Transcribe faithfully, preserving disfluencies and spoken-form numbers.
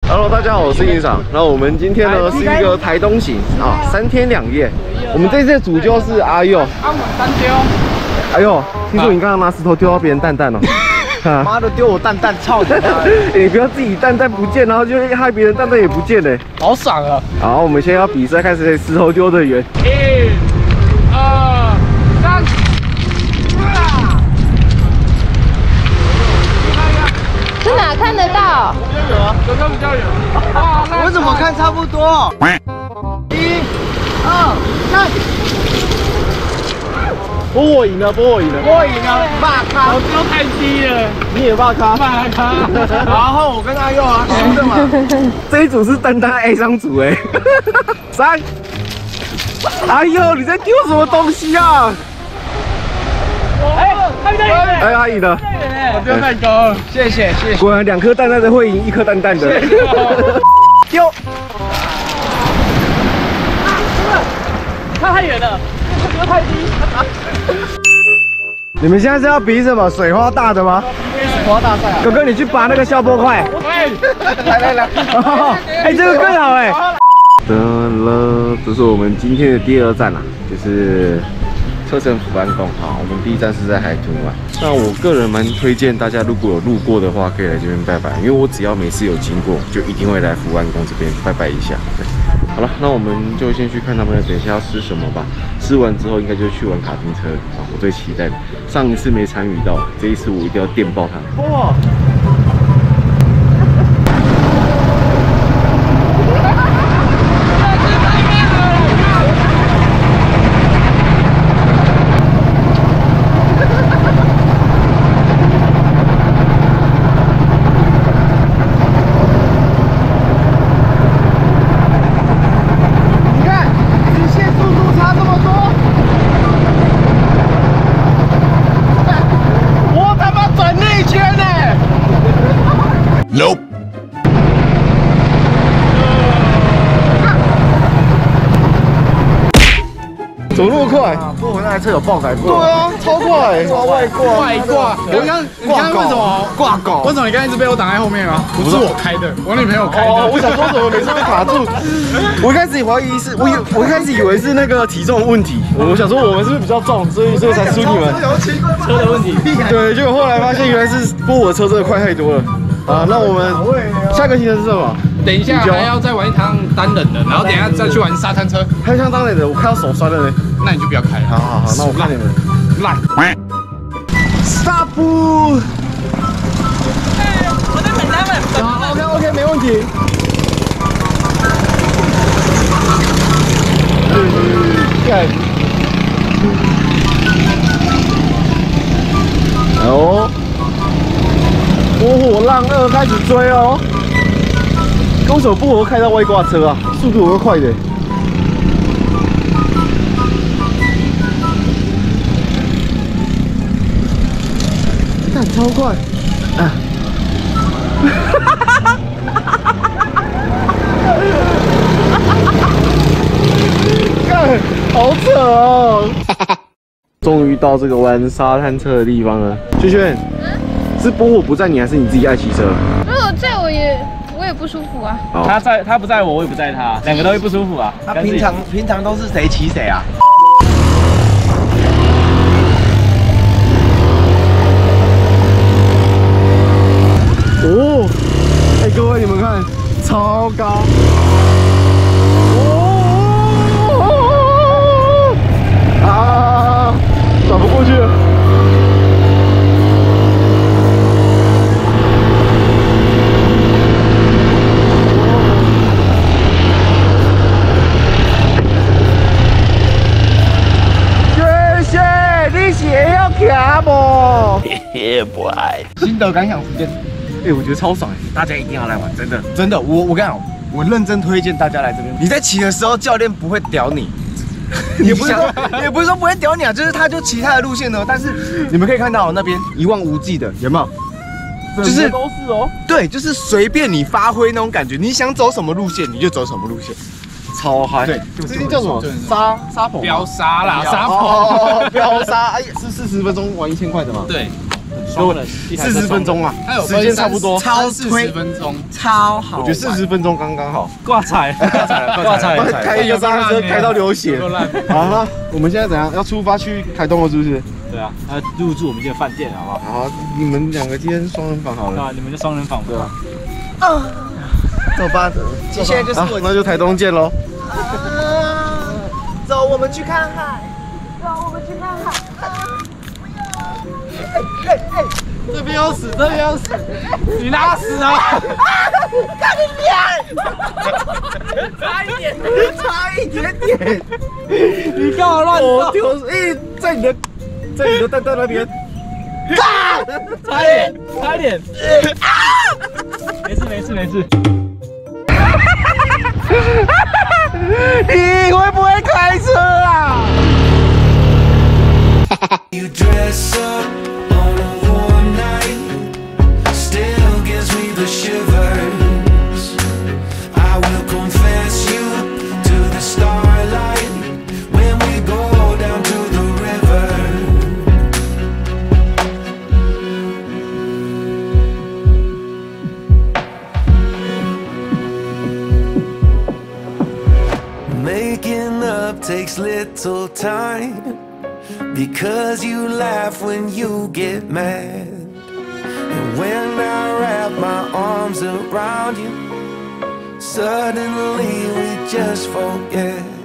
Hello， 大家好，我是营长。然后我们今天呢是一个台东行啊，三天两夜。我们这次的主揪是阿佑。 阿满单丢。 哎呦，听说你刚刚拿石头丢到别人蛋蛋哦。 妈的，丢我蛋蛋，操你！ 你不要自己蛋蛋不见，然后就害别人蛋蛋也不见嘞。 好爽啊！ 好，我们现在要比赛，开始石头丢队员。 一、二、三。 这哪看得到？ 比较远啊，有看比较远。 我怎么看差不多？一、二、三。 波我赢了，波我赢了， 我赢了，骂咖！ 我丢太低了， 你也骂咖， 骂咖。 然后我跟阿佑啊，输的嘛。 这一组是单单 A 商组哎。三。哎呦，你在丢什么东西啊？ 哎，太远了。 哎，他赢了。 我丢太高了， 谢谢谢谢。 果然两颗蛋蛋的会赢一颗蛋蛋的。丢！ 他太远了，丢太低。 你们现在是要比什么？水花大的吗？ 水花大赛啊！ 哥哥，你去拔那个消波块。 来来来， 哎，这个更好哎。得了，这是我们今天的第二站啦，就是车城福安宫。好，我们第一站是在海豚湾。那我个人蛮推荐大家，如果有路过的话，可以来这边拜拜，因为我只要每次有经过，就一定会来福安宫这边拜拜一下。对，好了，那我们就先去看他们等一下要吃什么吧。吃完之后，应该就去玩卡丁车啊，我最期待的。上一次没参与到，这一次我一定要电爆他。哇！ Nope。 怎么那么快？ 不，我那台车有爆改过。 对啊，超快，超外挂， 外挂。我刚，你刚刚为什么挂狗？ 为什么你刚刚一直被我挡在后面啊？不是我开的，我女朋友开的。 哦，我想说怎么每次被卡住？我一开始也怀疑是，我以我一开始以为是那个体重问题。我想说我们是不是比较重，所以所以才输你们。 车的问题。 对，结果后来发现原来是拨我的车真的快太多了。啊，那我们下个行程是什么？ 等一下还要再玩一趟单人的，然后等一下再去玩沙滩车。 还有像当年的，我看到手酸了呢。 那你就不要开了。 好好好，那我看你们。 烂。 Stop！ 我在等他们。 好 ，OK OK， 没问题。干。哦。波火浪二开始追哦。 为什么不我开到外挂车啊？速度有个快的。看超快！啊！看，好扯哦！终于到这个玩沙滩车的地方了。轩轩，是波火不在你，还是你自己爱骑车？ 如果在我也。 我也不舒服啊！ 他在，他不在我，我也不在他，两个都会不舒服啊。 他平常平常都是谁骑谁啊？ 哦，哎，各位你们看，超高！哦啊，转不过去了。 耶 boy， 心得感想时间， 哎，我觉得超爽哎，大家一定要来玩，真的， 真的，我我跟你讲，我认真推荐大家来这边。你在骑的时候，教练不会屌你，也不是说也不是说不会屌你啊，就是他就骑他的路线呢。但是你们可以看到那边一望无际的，有没有？就是都是哦， 对，就是随便你发挥那种感觉，你想走什么路线你就走什么路线。 超嗨！ 对， 这些叫什么？沙沙棚？ 飙沙啦，沙棚。 哦，飙沙！哎，是四十分钟玩一千块的吗？ 对， 双人一台车四十分钟啊， 它有时间差不多， 超四推十分钟， 超好玩。 我觉得四十分钟刚刚好。 挂彩，挂彩，挂彩， 开一个刹车开到流血。好了，我们现在怎样？要出发去台东了，是不是？ 对啊，要入住我们这个饭店，好不好？ 好，你们两个今天双人房好了。 对啊，你们就双人房对吧？ 走吧，接下来就是我。 那就台东见喽。 走，我们去看海。走，我们去看海。哎哎， 这边要死，这边要死，你拉死啊！ 看你脸，差一点，差一点点。 你干嘛乱我丢！哎，在你的，在你的蛋蛋那边。 差一点，差一点。没事没事没事。 你会不会开车啊？ You dress up on a warm night, still gives me the shivers. I will confess you to the starlight when we go down to the river. Making up takes little time, because you laugh when you get mad. And when I wrap my arms around you, suddenly we just forget.